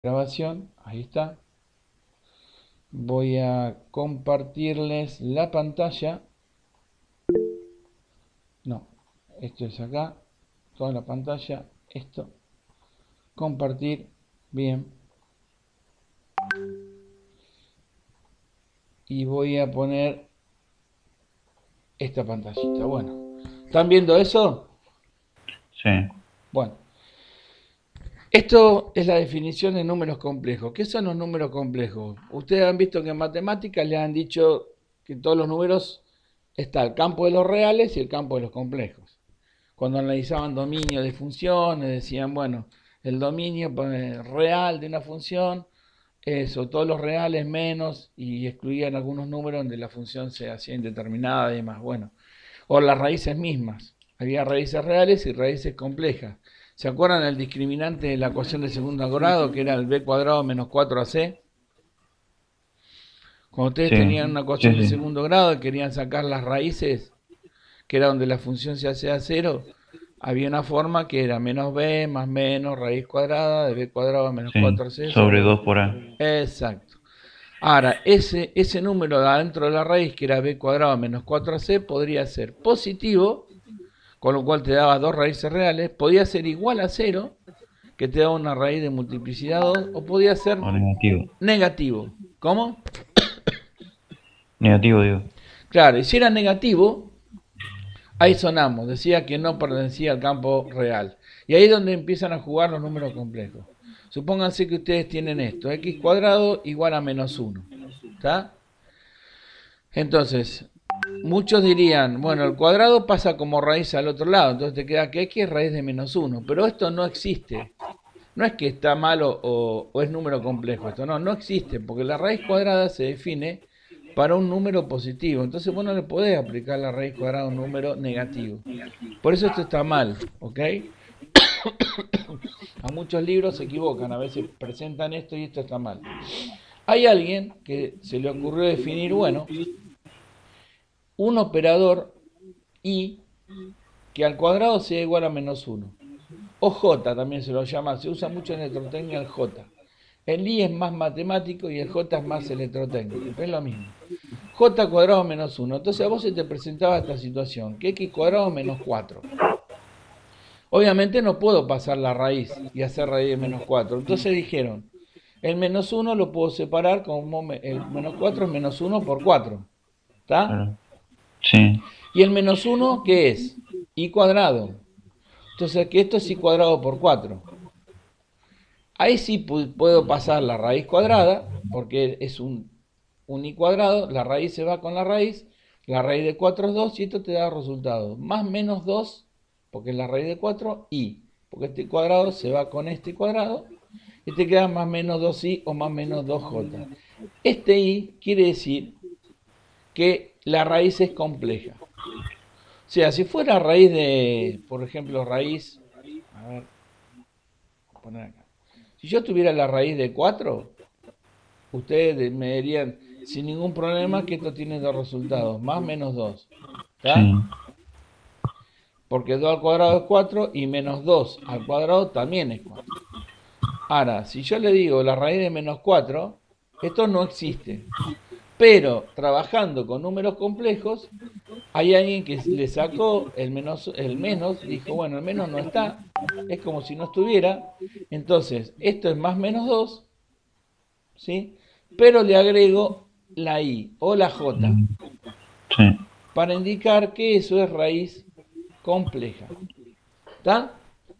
Grabación, ahí está. Voy a compartirles la pantalla. No, esto es acá, toda la pantalla, esto, compartir, bien. Y voy a poner esta pantallita. Bueno, ¿están viendo eso? Sí, Bueno, esto es la definición de números complejos. ¿Qué son los números complejos? Ustedes han visto que en matemáticas les han dicho que todos los números está el campo de los reales y el campo de los complejos. Cuando analizaban dominio de funciones, decían, bueno, el dominio real de una función es o todos los reales menos y excluían algunos números donde la función se hacía indeterminada y demás. Bueno, o las raíces mismas. Había raíces reales y raíces complejas. ¿Se acuerdan del discriminante de la ecuación de segundo grado, que era el b cuadrado menos 4ac? Cuando ustedes sí, tenían una sí, ecuación de sí, segundo grado y querían sacar las raíces, que era donde la función se hacía cero, había una forma que era menos b más menos raíz cuadrada de b cuadrado menos sí. 4c Sobre sobre... 2 por A. Exacto. Ahora, ese número de adentro de la raíz, que era b cuadrado menos 4c, podría ser positivo, con lo cual te daba dos raíces reales, podía ser igual a cero, que te daba una raíz de multiplicidad 2, o podía ser O negativo. negativo. ¿Cómo? Negativo, digo. Claro, y si era negativo, ahí sonamos, decía que no pertenecía al campo real. Y ahí es donde empiezan a jugar los números complejos. Supónganse que ustedes tienen esto, x cuadrado igual a menos uno. ¿Está? Entonces, muchos dirían, bueno, el cuadrado pasa como raíz al otro lado, entonces te queda que x es raíz de menos uno. Pero esto no existe. No es que está malo o es número complejo, esto no existe, porque la raíz cuadrada se define para un número positivo. Entonces vos no le podés aplicar la raíz cuadrada a un número negativo. Por eso esto está mal, ¿ok? A muchos libros se equivocan, a veces presentan esto y esto está mal. Hay alguien que se le ocurrió definir, bueno, un operador y que al cuadrado sea igual a menos uno. O J también se lo llama, se usa mucho en electrotecnia el J. El I es más matemático y el J es más electrotécnico, pero es lo mismo. J cuadrado menos uno. Entonces a vos se te presentaba esta situación, que x cuadrado menos 4. Obviamente no puedo pasar la raíz y hacer raíz de menos 4. Entonces dijeron, el menos uno lo puedo separar como el menos 4 es menos uno por 4. ¿Está? Claro. Sí, ¿Y el menos uno qué es? I cuadrado. Entonces que esto es i cuadrado por 4. Ahí sí puedo pasar la raíz cuadrada, porque es un i cuadrado, la raíz se va con la raíz de 4 es 2 y esto te da resultado. Más menos 2, porque es la raíz de 4, i, porque este cuadrado se va con este cuadrado y te queda más menos 2i o más menos 2j. Este i quiere decir que la raíz es compleja. O sea, si fuera raíz de, por ejemplo, raíz, a ver, voy a poner acá. Si yo tuviera la raíz de 4, ustedes me dirían sin ningún problema que esto tiene dos resultados, más menos 2. ¿Está? sí. Porque 2 al cuadrado es 4 y menos 2 al cuadrado también es 4. Ahora, si yo le digo la raíz de menos 4, esto no existe. Pero trabajando con números complejos, hay alguien que le sacó el menos, dijo, bueno, el menos no está, es como si no estuviera. Entonces, esto es más menos 2, ¿sí? Pero le agrego la i o la j Mm, sí, para indicar que eso es raíz compleja. ¿Está?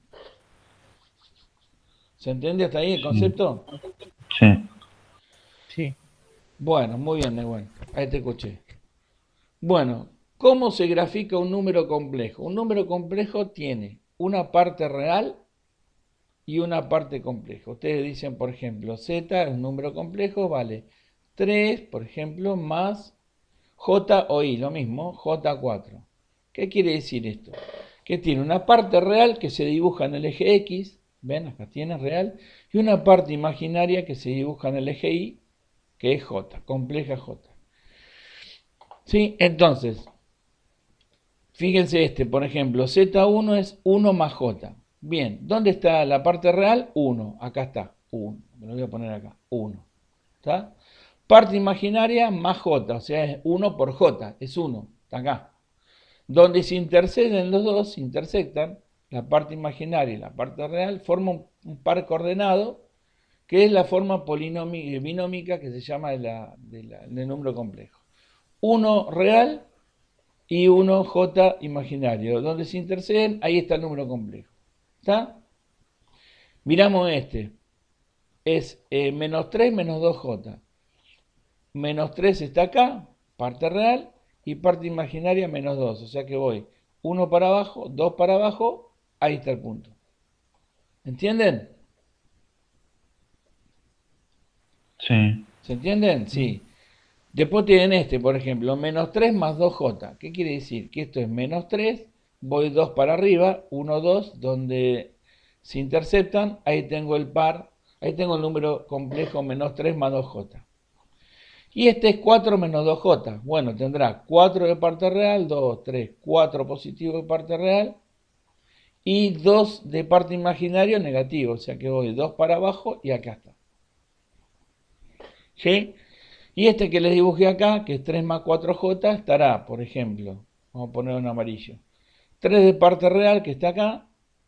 ¿Se entiende hasta ahí el sí, concepto? sí. Sí. Bueno, muy bien, Nehuen. Ahí te escuché. Bueno, ¿cómo se grafica un número complejo? Un número complejo tiene una parte real y una parte compleja. Ustedes dicen, por ejemplo, z es un número complejo, vale 3, por ejemplo, más j o i, lo mismo, j4. ¿Qué quiere decir esto? Que tiene una parte real que se dibuja en el eje x, ven, acá tiene real, y una parte imaginaria que se dibuja en el eje y, que es j, compleja j. ¿Sí? Entonces, fíjense este, por ejemplo, z1 es 1 más j. Bien, ¿dónde está la parte real? 1, acá está. 1. Me lo voy a poner acá. 1. ¿Está? Parte imaginaria más j, o sea, es 1 por j, es 1. Está acá. Donde se interceden los dos, se intersectan, la parte imaginaria y la parte real, forman un par coordenado, que es la forma binómica que se llama del número complejo. 1 real y 1 j imaginario. Donde se interceden, ahí está el número complejo. ¿Está? Miramos este. Es menos 3 menos 2j. Menos 3 está acá, parte real, y parte imaginaria menos 2. O sea que voy 1 para abajo, 2 para abajo, ahí está el punto. ¿Entienden? Sí. ¿Se entienden? Sí. Después tienen este, por ejemplo, menos 3 más 2j. ¿Qué quiere decir? Que esto es menos 3, voy 2 para arriba, 1, 2, donde se interceptan, ahí tengo el par, ahí tengo el número complejo menos 3 más 2j. Y este es 4 menos 2j. Bueno, tendrá 4 de parte real, 2, 3, 4 positivo de parte real y 2 de parte imaginario negativo. O sea que voy 2 para abajo y acá está. ¿Sí? Y este que les dibujé acá, que es 3 más 4j, estará, por ejemplo, vamos a poner en amarillo, 3 de parte real, que está acá,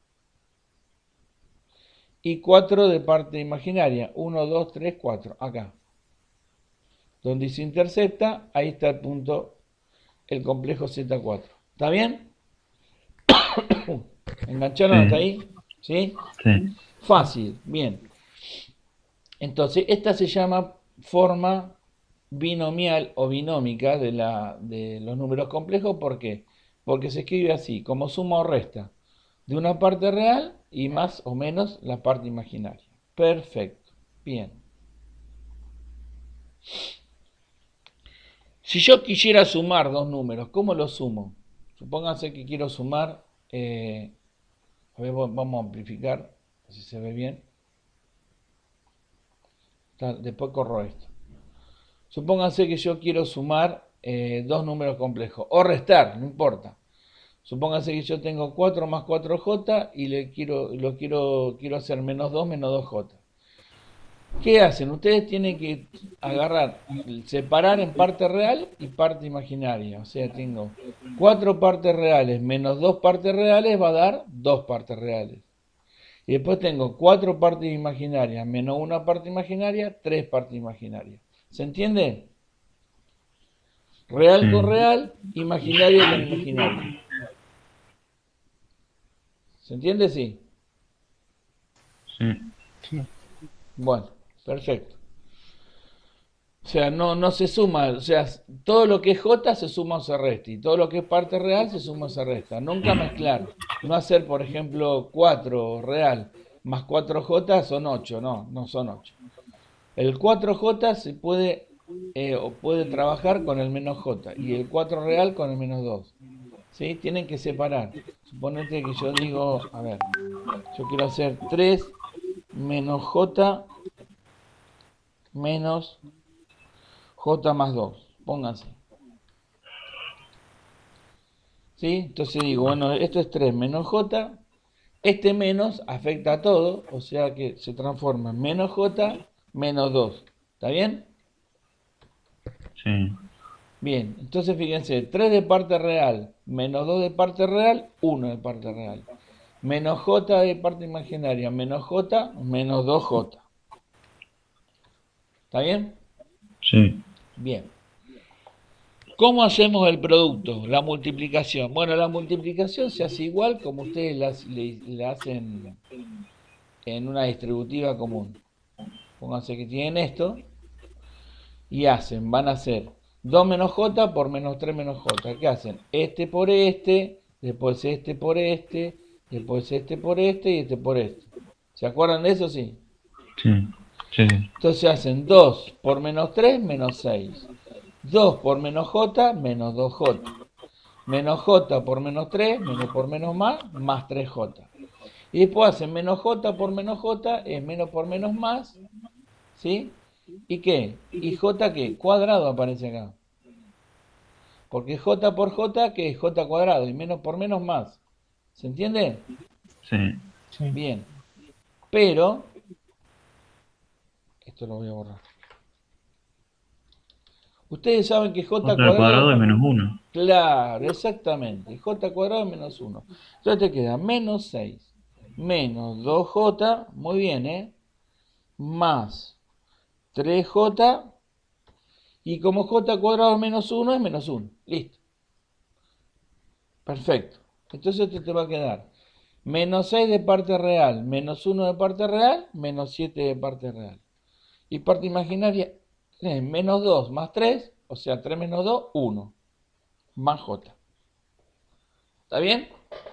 y 4 de parte imaginaria, 1, 2, 3, 4, acá. Donde se intercepta, ahí está el punto, el complejo Z4. ¿Está bien? ¿Engancharon hasta Sí. ahí? ¿Sí? Sí. Fácil, bien. Entonces, esta se llama forma binomial o binómica de los números complejos. ¿Por qué? Porque se escribe así, como suma o resta de una parte real y más o menos la parte imaginaria. Perfecto. Bien. Si yo quisiera sumar dos números, ¿cómo los sumo? Supónganse que quiero sumar, a ver, vamos a amplificar, si se ve bien. Después corro esto. Supónganse que yo quiero sumar dos números complejos, o restar, no importa. Supónganse que yo tengo 4 más 4j y quiero hacer menos 2 menos 2j. ¿Qué hacen? Ustedes tienen que agarrar, separar en parte real y parte imaginaria. O sea, tengo 4 partes reales menos 2 partes reales va a dar 2 partes reales. Y después tengo 4 partes imaginarias menos una parte imaginaria, 3 partes imaginarias. ¿Se entiende? Real con Sí. real, imaginario con imaginario. ¿Se entiende? Sí. Sí. Bueno, perfecto. O sea, no se suma, o sea, todo lo que es J se suma o se resta, y todo lo que es parte real se suma o se resta. Nunca mezclar. No hacer, por ejemplo, 4 real más 4J son 8, no son 8. El 4J se puede, o puede trabajar con el menos J, y el 4 real con el menos 2. ¿Sí? Tienen que separar. Suponete que yo digo, a ver, yo quiero hacer 3 menos J menos J más 2. Pónganse. ¿Sí? Entonces digo, bueno, esto es 3 menos J. Este menos afecta a todo, o sea que se transforma en menos J menos 2. ¿Está bien? Sí. Bien, entonces fíjense, 3 de parte real menos 2 de parte real, 1 de parte real. Menos J de parte imaginaria menos J menos 2J. ¿Está bien? Sí. Bien. ¿Cómo hacemos el producto? La multiplicación. Bueno, la multiplicación se hace igual como ustedes la hacen en una distributiva común. Pónganse que tienen esto y van a hacer 2 menos j por menos 3 menos j. ¿Qué hacen? Este por después este por después este por y este por este. ¿Se acuerdan de eso? Sí. Sí. Sí. Entonces hacen 2 por menos 3 menos 6. 2 por menos j menos 2j. Menos j por menos 3, menos por menos más 3j. Y después hacen menos j por menos j, es menos por menos más, ¿sí? ¿Y qué? ¿Y j qué? Cuadrado aparece acá. Porque j por j, que es j cuadrado, y menos por menos más. ¿Se entiende? Sí. Bien. Pero Esto lo voy a borrar. Ustedes saben que j J al cuadrado es cuadrado, menos 1. claro, exactamente, j cuadrado es menos 1. Entonces te queda menos 6 menos 2j, muy bien, más 3j, y como j cuadrado es menos 1, listo. Perfecto. Entonces te va a quedar menos 6 de parte real, menos 1 de parte real, menos 7 de parte real. Y parte imaginaria es menos 2 más 3, o sea, 3 menos 2, 1, más j. ¿Está bien?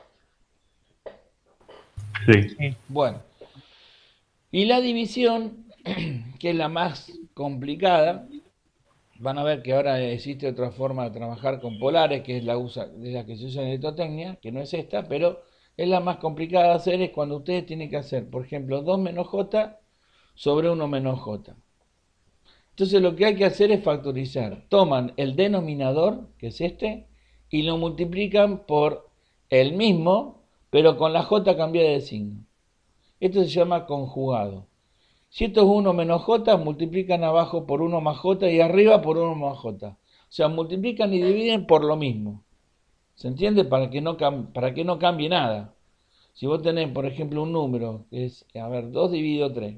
Sí. Bueno, y la división, que es la más complicada, van a ver que ahora existe otra forma de trabajar con polares, que es la que se usa en electrotecnia, que no es esta, pero es la más complicada de hacer, es cuando ustedes tienen que hacer, por ejemplo, 2 menos j sobre 1 menos j. Entonces lo que hay que hacer es factorizar. Toman el denominador, que es este, y lo multiplican por el mismo, pero con la j cambiada de signo. Esto se llama conjugado. Si esto es 1 menos j, multiplican abajo por 1 más j y arriba por 1 más j. O sea, multiplican y dividen por lo mismo. ¿Se entiende? Para que no cambie nada. Si vos tenés, por ejemplo, un número, que es, a ver, 2 dividido 3.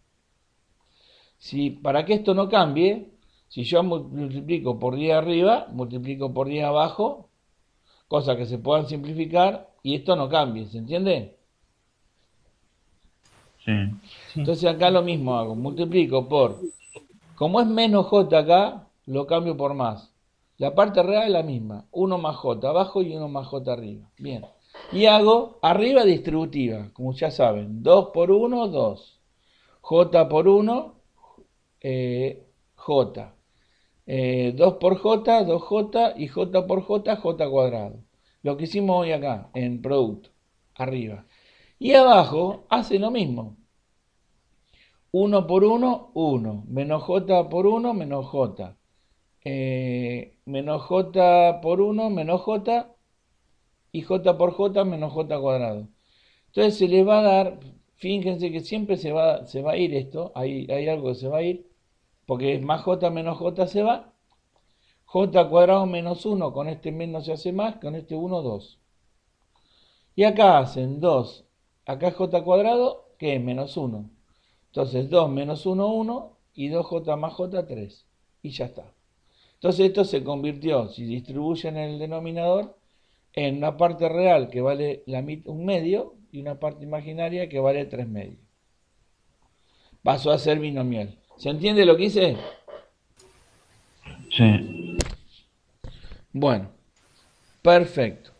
Si para que esto no cambie, si yo multiplico por 10 arriba, multiplico por 10 abajo, cosas que se puedan simplificar y esto no cambie, ¿se entiende? Sí. Entonces acá lo mismo hago, multiplico por, como es menos j acá, lo cambio por más. La parte real es la misma, 1 más j abajo y 1 más j arriba. Bien. Y hago arriba distributiva, como ya saben, 2 por 1, 2. J por 1, j. 2 por j, 2j y j por j, j cuadrado. Lo que hicimos hoy acá, en producto, arriba. Y abajo hace lo mismo. 1 por 1, 1. Menos j por 1, menos j. Menos j por 1, menos j. Y j por j, menos j cuadrado. Entonces se les va a dar, fíjense que siempre se va a ir esto, hay algo que se va a ir, porque es más j menos j se va, j cuadrado menos 1, con este menos se hace más, con este 1, 2. Y acá hacen 2, acá es j cuadrado, que es menos 1. Entonces 2 menos 1, 1, y 2j más j, 3. Y ya está. Entonces esto se convirtió, si distribuyen en el denominador, en una parte real que vale un medio y una parte imaginaria que vale 3 medios. Pasó a ser binomial. ¿Se entiende lo que hice? Sí. Bueno, perfecto.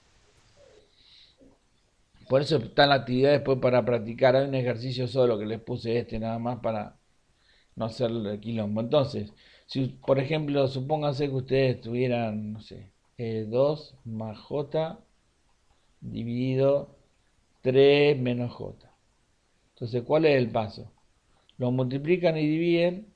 Por eso está la actividad después para practicar. Hay un ejercicio solo que les puse nada más para no hacer el quilombo. Entonces, si por ejemplo, supónganse que ustedes tuvieran, no sé, 2 más j dividido 3 menos j. Entonces, ¿cuál es el paso? Lo multiplican y dividen.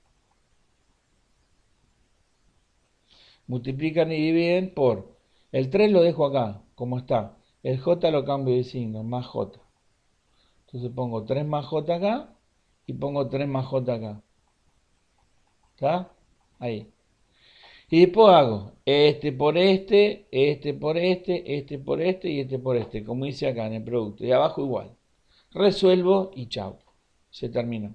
Multiplican y dividen por... El 3 lo dejo acá, como está. El j lo cambio de signo, más j. Entonces pongo 3 más j acá y pongo 3 más j acá. ¿Está? Ahí. Y después hago este por este por este por este y este por este, como hice acá en el producto. Y abajo igual. Resuelvo y chao. Se terminó.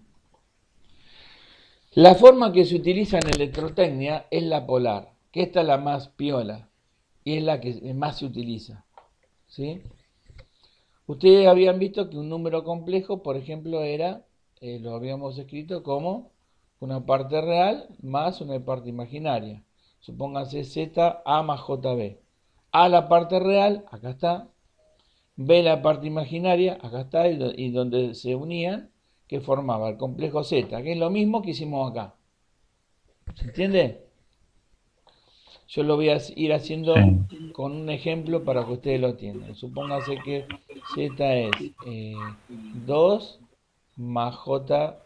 La forma que se utiliza en electrotecnia es la polar, que esta es la más piola y es la que más se utiliza. ¿Sí? Ustedes habían visto que un número complejo, por ejemplo, era, lo habíamos escrito como una parte real más una parte imaginaria. Supónganse z a más jb. A la parte real, acá está. B la parte imaginaria, acá está. Y donde se unían, que formaba el complejo z, que es lo mismo que hicimos acá. ¿Se entiende? Yo lo voy a ir haciendo Sí. con un ejemplo para que ustedes lo entiendan. Supónganse que z es 2 más j,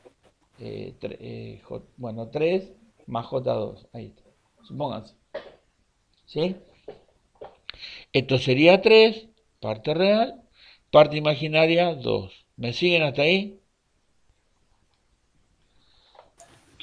bueno, 3 más j2. Ahí está. Supónganse. ¿Sí? Esto sería 3, parte real, parte imaginaria 2. ¿Me siguen hasta ahí?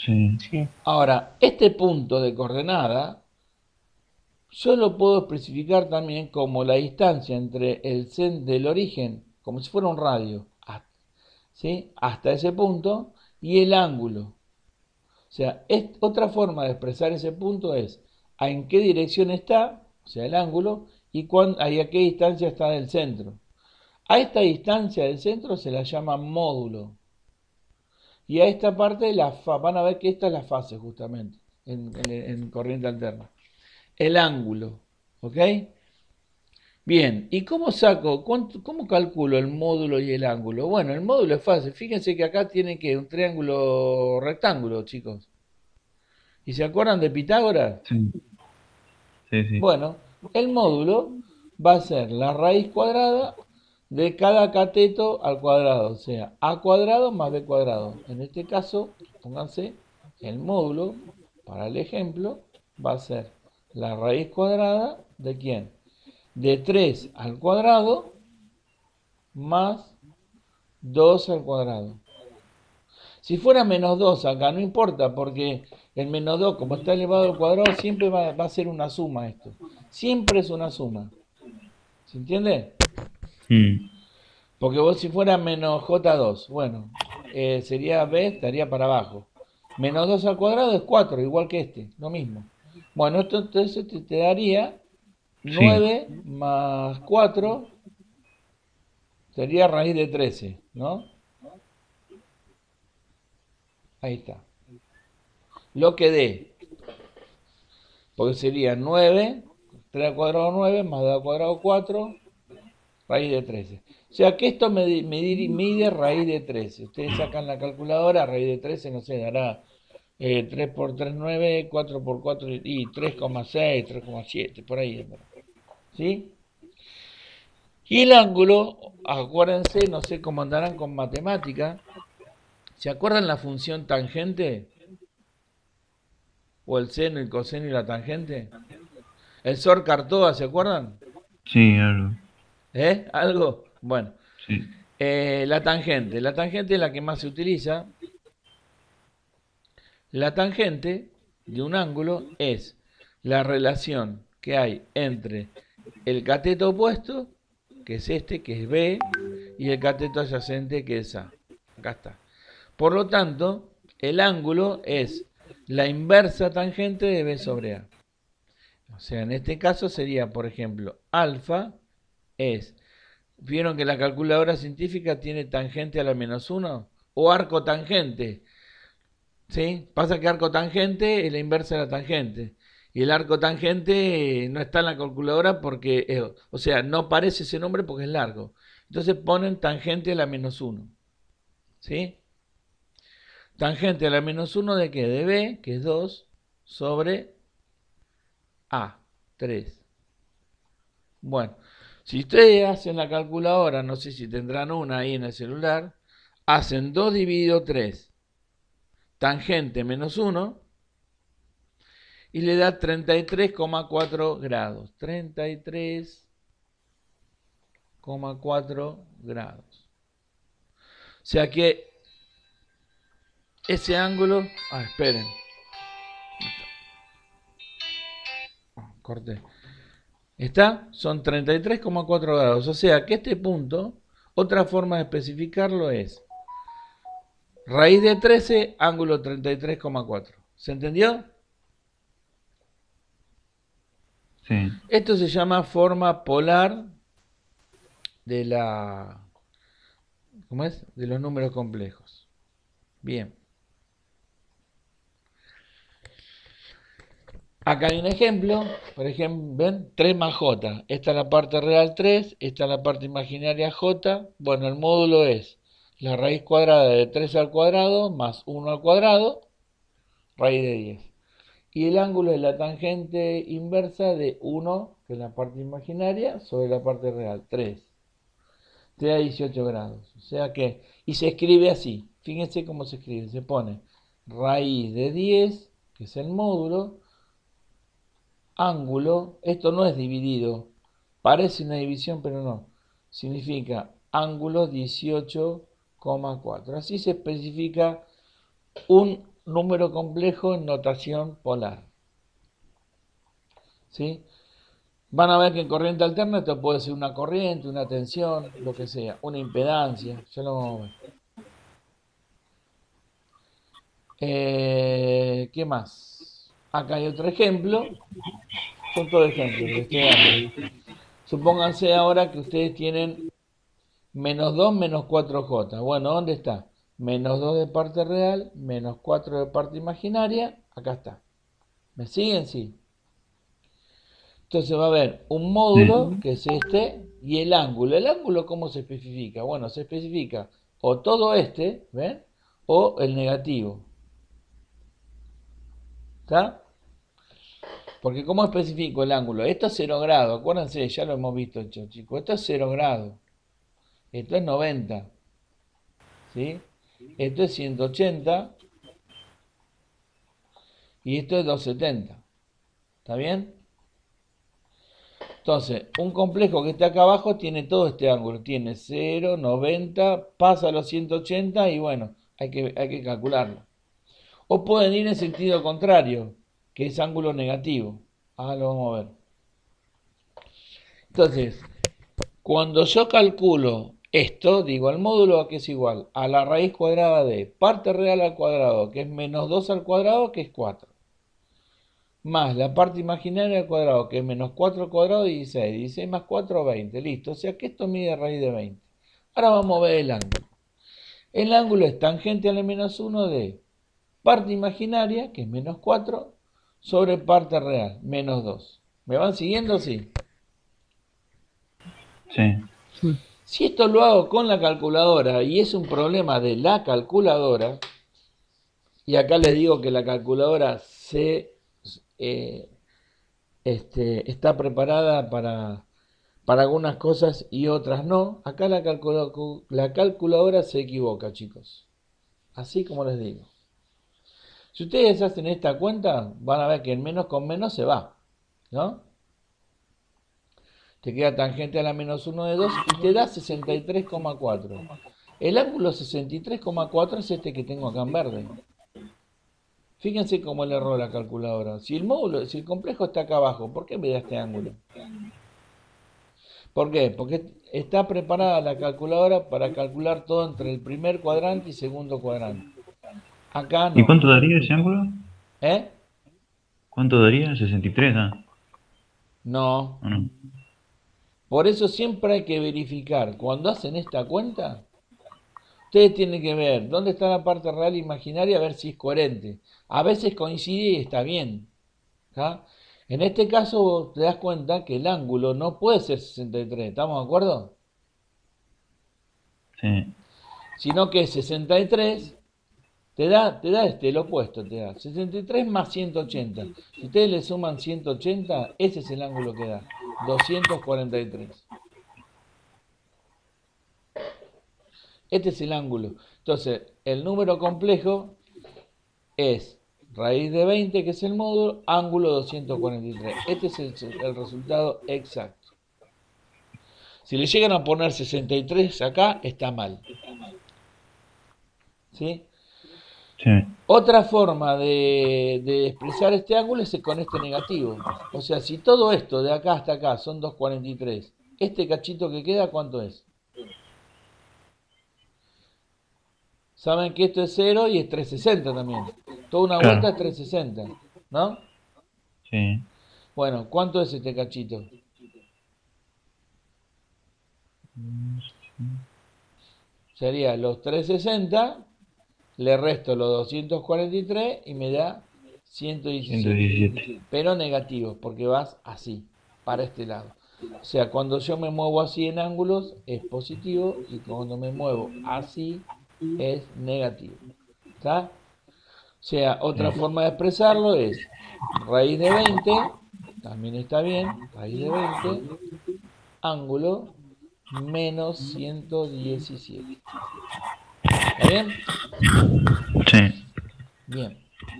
sí, Sí. Ahora, este punto de coordenada yo lo puedo especificar también como la distancia entre el centro del origen, como si fuera un radio, ¿sí? Hasta ese punto, y el ángulo. O sea, otra forma de expresar ese punto es en qué dirección está, o sea, el ángulo, y a qué distancia está del centro. A esta distancia del centro se la llama módulo. Y a esta parte van a ver que esta es la fase justamente, en corriente alterna. El ángulo, ¿ok? Bien, ¿y cómo saco, cómo calculo el módulo y el ángulo? Bueno, el módulo es fácil. Fíjense que acá tiene que un triángulo rectángulo, chicos. ¿Y se acuerdan de Pitágoras? sí, sí, sí, Bueno, el módulo va a ser la raíz cuadrada de cada cateto al cuadrado, o sea, a cuadrado más b cuadrado. En este caso, pónganse, el módulo, para el ejemplo, va a ser la raíz cuadrada de ¿quién? De 3 al cuadrado más 2 al cuadrado. Si fuera menos 2 acá no importa porque el menos 2 como está elevado al cuadrado siempre va a ser una suma esto. Siempre es una suma. ¿Se entiende? mm, Porque vos si fuera menos J2, bueno, sería B, estaría para abajo. Menos 2 al cuadrado es 4 igual que este, lo mismo. Bueno, esto entonces te daría sí, 9 más 4 sería raíz de 13, ¿no? Ahí está. Lo que dé, porque sería 9, 3 al cuadrado 9, más 2 al cuadrado 4, raíz de 13. O sea que esto mide raíz de 13. Ustedes sacan la calculadora, raíz de 13, no sé, dará 3 por 3, 9, 4 por 4 y 3,6, 3,7, por ahí andará. ¿Sí? Y el ángulo, acuérdense, no sé cómo andarán con matemática. ¿Se acuerdan la función tangente? ¿O el seno, el coseno y la tangente? El Sor Cartoa, ¿se acuerdan? sí, algo, ¿Eh? ¿Algo? Bueno, sí, la tangente. La tangente es la que más se utiliza. La tangente de un ángulo es la relación que hay entre el cateto opuesto, que es este, que es B, y el cateto adyacente, que es A. Acá está. Por lo tanto, el ángulo es la inversa tangente de B sobre A. O sea, en este caso sería, por ejemplo, alfa es, ¿vieron que la calculadora científica tiene tangente a la menos uno? O arco tangente. ¿Sí? Pasa que arco tangente es la inversa de la tangente. Y el arco tangente no está en la calculadora porque, o sea, no aparece ese nombre porque es largo. Entonces ponen tangente a la menos uno. ¿Sí? Tangente a la menos uno de qué? De B, que es 2 sobre A, 3. Bueno, si ustedes hacen la calculadora, no sé si tendrán una ahí en el celular, hacen 2 dividido 3, tangente menos uno, y le da 33,4 grados. 33,4 grados. O sea que ese ángulo... Ah, esperen. Corté. ¿Está? Son 33,4 grados. O sea que este punto, otra forma de especificarlo es raíz de 13, ángulo 33,4. ¿Se entendió? sí, Esto se llama forma polar de la... ¿Cómo es? De los números complejos. Bien. Acá hay un ejemplo, por ejemplo, ven, 3 más j. Esta es la parte real 3, esta es la parte imaginaria j. Bueno, el módulo es la raíz cuadrada de 3 al cuadrado más 1 al cuadrado, raíz de 10. Y el ángulo es la tangente inversa de 1, que es la parte imaginaria, sobre la parte real, 3. Te da 18 grados. O sea que, y se escribe así. Fíjense cómo se escribe. Se pone raíz de 10, que es el módulo, ángulo, esto no es dividido, parece una división pero no, significa ángulo 18,4. Así se especifica un número complejo en notación polar. ¿Sí? Van a ver que en corriente alterna esto puede ser una corriente, una tensión, lo que sea, una impedancia, ya lo vamos a ver. ¿Qué más? Acá hay otro ejemplo, son todos ejemplos que les estoy dando. Supónganse ahora que ustedes tienen menos 2 menos 4J. Bueno, ¿dónde está? Menos 2 de parte real, menos 4 de parte imaginaria, acá está. ¿Me siguen? Sí. Entonces va a haber un módulo, que es este, y el ángulo. ¿El ángulo cómo se especifica? Bueno, se especifica o todo este, ¿ven? O el negativo. ¿Está? Porque ¿cómo especifico el ángulo? Esto es 0 grados, acuérdense, ya lo hemos visto, chicos. Esto es 0 grados. Esto es 90. ¿Sí? Esto es 180. Y esto es 270. ¿Está bien? Entonces, un complejo que está acá abajo tiene todo este ángulo. Tiene 0, 90, pasa a los 180 y bueno, hay que calcularlo. O pueden ir en sentido contrario, que es ángulo negativo. Ahora lo vamos a ver. Entonces, cuando yo calculo esto, digo, el módulo que es igual a la raíz cuadrada de parte real al cuadrado, que es menos 2 al cuadrado, que es 4. Más la parte imaginaria al cuadrado, que es menos 4 al cuadrado, 16. 16 más 4, 20. Listo. O sea que esto mide raíz de 20. Ahora vamos a ver el ángulo. El ángulo es tangente a la menos 1 de parte imaginaria, que es menos 4, sobre parte real, menos 2. ¿Me van siguiendo? Sí. Sí. Si esto lo hago con la calculadora y es un problema de la calculadora, y acá les digo que la calculadora eh, está preparada para algunas cosas y otras no. Acá la calculadora se equivoca, chicos. Así como les digo. Si ustedes hacen esta cuenta, van a ver que el menos con menos se va, ¿no? Te queda tangente a la menos 1 de 2 y te da 63,4. El ángulo 63,4 es este que tengo acá en verde. Fíjense cómo le erró la calculadora. Si el complejo está acá abajo, ¿por qué me da este ángulo? ¿Por qué? Porque está preparada la calculadora para calcular todo entre el primer cuadrante y segundo cuadrante. Acá ¿Y no. cuánto daría ese ángulo? ¿Eh? ¿Cuánto daría? 63, ¿ah? No. ¿O no? Por eso siempre hay que verificar. Cuando hacen esta cuenta, ustedes tienen que ver dónde está la parte real e imaginaria, a ver si es coherente. A veces coincide y está bien. ¿Ah? En este caso vos te das cuenta que el ángulo no puede ser 63. ¿Estamos de acuerdo? Sí. Sino que 63 te da el opuesto, te da 63 más 180. Si ustedes le suman 180, ese es el ángulo que da, 243. Este es el ángulo. Entonces, el número complejo es raíz de 20, que es el módulo, ángulo 243. Este es el resultado exacto. Si le llegan a poner 63 acá, está mal. ¿Sí? Sí. Otra forma de expresar este ángulo es con este negativo. O sea, si todo esto de acá hasta acá son 243, este cachito que queda, ¿cuánto es? Saben que esto es 0 y es 360 también. Toda una vuelta Claro. es 360, ¿no? Sí. Bueno, ¿cuánto es este cachito? Sería los 360, le resto los 243 y me da 117. 117. Pero negativo, porque vas así, para este lado. O sea, cuando yo me muevo así en ángulos es positivo y cuando me muevo así es negativo. ¿Está? O sea, otra Sí. forma de expresarlo es raíz de 20, también está bien, raíz de 20, ángulo menos 117. ¿Está bien? Sí. Bien.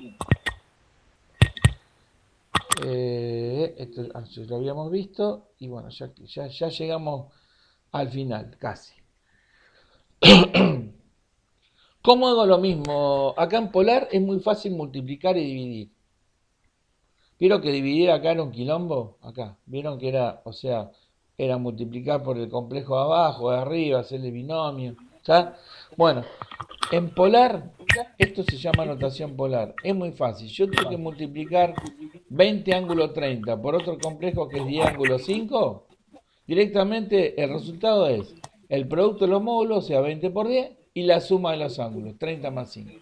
Esto ya lo habíamos visto y bueno, ya llegamos al final, casi. ¿Cómo hago lo mismo? Acá en Polar es muy fácil multiplicar y dividir. ¿Vieron que dividir acá era un quilombo? Acá. ¿Vieron que era, o sea, era multiplicar por el complejo de abajo, de arriba, hacerle binomio? ¿Ya? Bueno, en Polar, esto se llama notación polar. Es muy fácil. Yo tengo que multiplicar 20 ángulo 30 por otro complejo que es 10 ángulo 5. Directamente el resultado es el producto de los módulos, o sea, 20 por 10, y la suma de los ángulos, 30 más 5.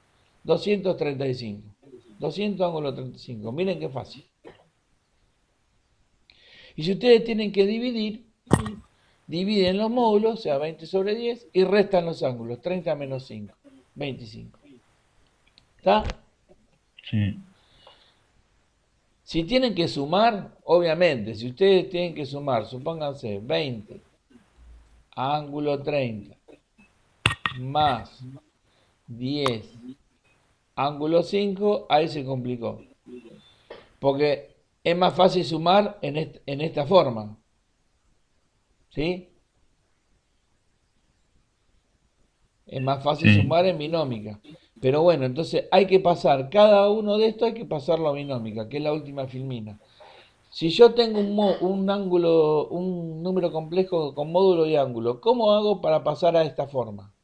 235. 200 ángulo 35. Miren qué fácil. Y si ustedes tienen que dividir, dividen los módulos, o sea, 20 sobre 10, y restan los ángulos, 30 menos 5, 25. ¿Está? Sí. Si tienen que sumar, obviamente, si ustedes tienen que sumar, supónganse 20 ángulo 30 más 10 ángulo 5, ahí se complicó. Porque es más fácil sumar en esta forma. ¿Sí? Es más fácil Sí. sumar en binómica. Pero bueno, entonces hay que pasar, cada uno de estos hay que pasarlo a binómica, que es la última filmina. Si yo tengo un ángulo, un número complejo con módulo y ángulo, ¿cómo hago para pasar a esta forma?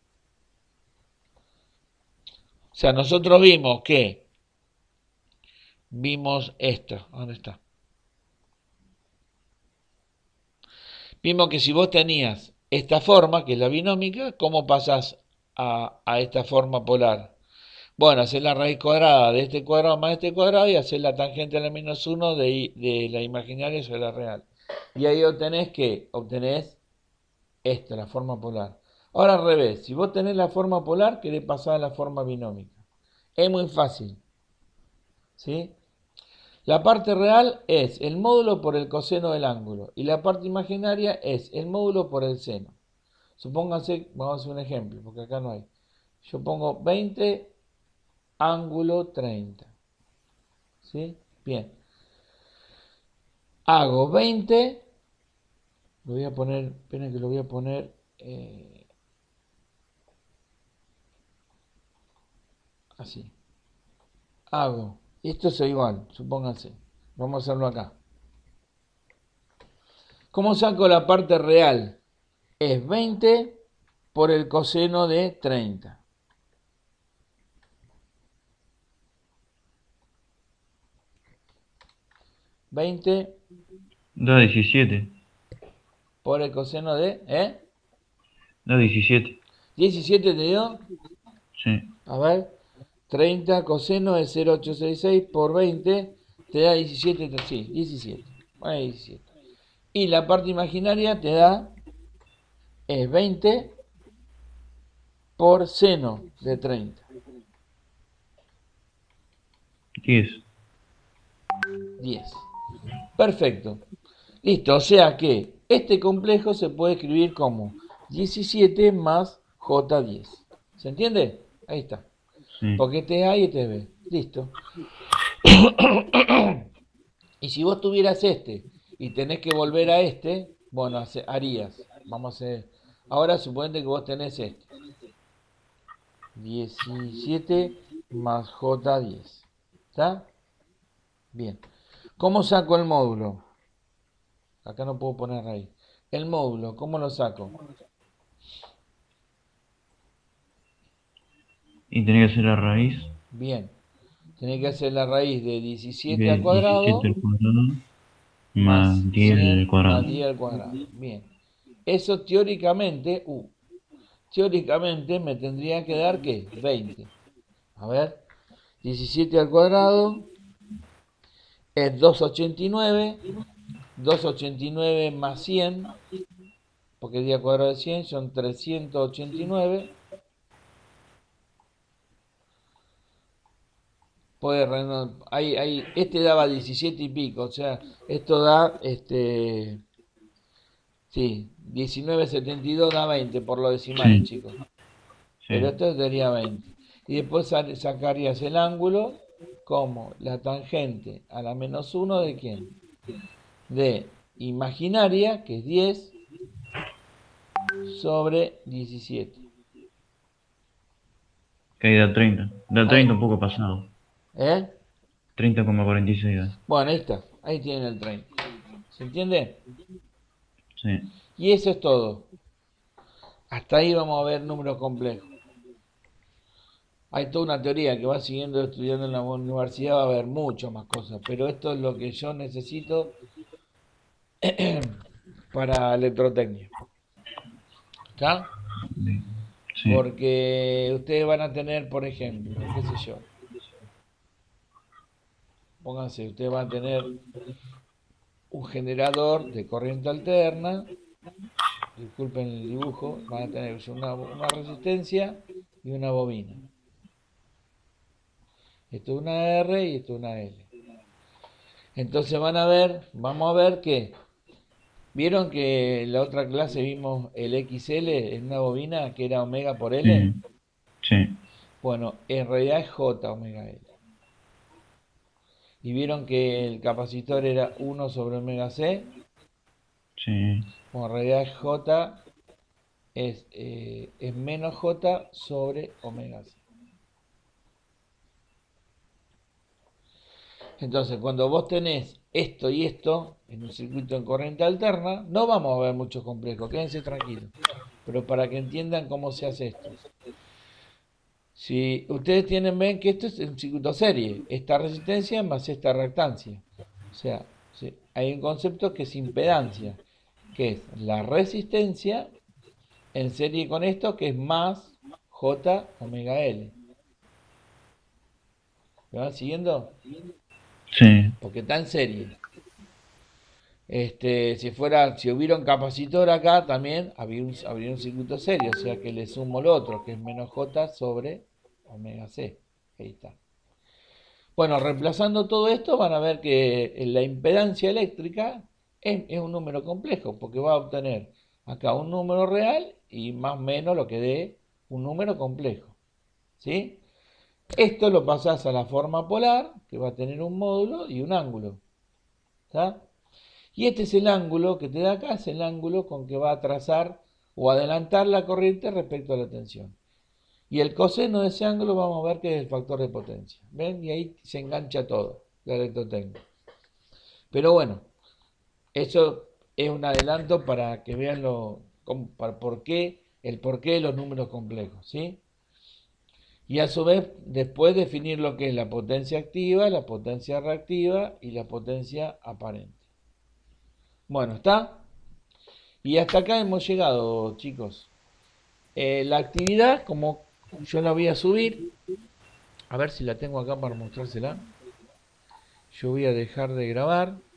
O sea, nosotros vimos esto, ¿dónde está? Vimos que si vos tenías esta forma, que es la binómica, ¿cómo pasás a esta forma polar? Bueno, hacer la raíz cuadrada de este cuadrado más este cuadrado y hacer la tangente a la menos uno de la imaginaria sobre la real. Y ahí obtenés que obtenés esta, la forma polar. Ahora al revés, si vos tenés la forma polar, querés pasar a la forma binómica. Es muy fácil, ¿sí? La parte real es el módulo por el coseno del ángulo y la parte imaginaria es el módulo por el seno. Supónganse, vamos a hacer un ejemplo, porque acá no hay. Yo pongo 20 ángulo 30. ¿Sí? Bien. Hago 20. Lo voy a poner, esperen que lo voy a poner así. Hago. Esto es igual, supónganse. Vamos a hacerlo acá. ¿Cómo saco la parte real? Es 20 por el coseno de 30. 20 Da 17. por el coseno de... Da 17. 17 te dio. Sí. A ver. 30 coseno de 0,866 por 20 te da 17. Sí, 17. Bueno, 17. Y la parte imaginaria te da es 20 por seno de 30. 10. 10. Perfecto. Listo, o sea que este complejo se puede escribir como 17 más J10. ¿Se entiende? Ahí está. Sí. Porque este es A y este es B. Listo. Y si vos tuvieras este y tenés que volver a este, bueno, harías. Vamos a hacer. Ahora suponete que vos tenés este. 17 más J10. ¿Está? Bien. ¿Cómo saco el módulo? Acá no puedo poner raíz. El módulo, ¿cómo lo saco? Y tenía que hacer la raíz Bien. Tenés que hacer la raíz de 17 al de 17 cuadrado al cuadrado más más 10 al 100 cuadrado. más 10 al cuadrado. Bien. Eso teóricamente me tendría que dar ¿qué? 20. A ver, 17 al cuadrado es 289. 289 más 100, porque 10 al cuadrado de 100 son 389. Este daba 17 y pico, o sea, esto da, sí, 19,72 da 20 por los decimales, Sí. chicos. Pero Sí. esto daría 20. Y después sacarías el ángulo como la tangente a la menos uno de quién? De imaginaria, que es 10 sobre 17. Que hay da 30. Da Ahí, 30 un poco pasado. ¿eh? 30,46 da. Bueno, ahí está. Ahí tienen el 30. ¿Se entiende? Sí. Y eso es todo. Hasta ahí vamos a ver números complejos. Hay toda una teoría que va siguiendo estudiando en la universidad, va a haber muchas más cosas, pero esto es lo que yo necesito para electrotecnia. ¿Está? Bien. Sí. Porque ustedes van a tener, por ejemplo, qué sé yo, pónganse, ustedes van a tener un generador de corriente alterna, disculpen el dibujo, van a tener una resistencia y una bobina. Esto es una R y esto es una L. Entonces vamos a ver que, ¿vieron que en la otra clase vimos el XL en una bobina que era omega por L? Sí. Sí. Bueno, en realidad es J omega L. Y vieron que el capacitor era 1 sobre omega C. Sí. Bueno, en realidad J es menos J sobre omega C. Entonces, cuando vos tenés esto y esto en un circuito en corriente alterna, no vamos a ver mucho complejo, quédense tranquilos. Pero para que entiendan cómo se hace esto. Si ustedes ven que esto es un circuito serie, esta resistencia más esta reactancia. O sea, hay un concepto que es impedancia, que es la resistencia en serie con esto, que es más J omega L. ¿Me van siguiendo? Sí. Porque está en serie. Si hubiera un capacitor acá, también habría un circuito serio, o sea que le sumo lo otro, que es menos J sobre omega C. Ahí está. Bueno, reemplazando todo esto, van a ver que la impedancia eléctrica es un número complejo, porque va a obtener acá un número real y más o menos lo que dé un número complejo. ¿Sí? Esto lo pasás a la forma polar, que va a tener un módulo y un ángulo. ¿Está? Y este es el ángulo que te da acá, es el ángulo con que va a trazar o adelantar la corriente respecto a la tensión. Y el coseno de ese ángulo vamos a ver que es el factor de potencia. ¿Ven? Y ahí se engancha todo, la electrotecnia. Pero bueno, eso es un adelanto para que vean el porqué de los números complejos, ¿sí? Y a su vez, después definir lo que es la potencia activa, la potencia reactiva y la potencia aparente. Bueno, ¿está? Y hasta acá hemos llegado, chicos. La actividad, como yo la voy a subir, a ver si la tengo acá para mostrársela. Yo voy a dejar de grabar.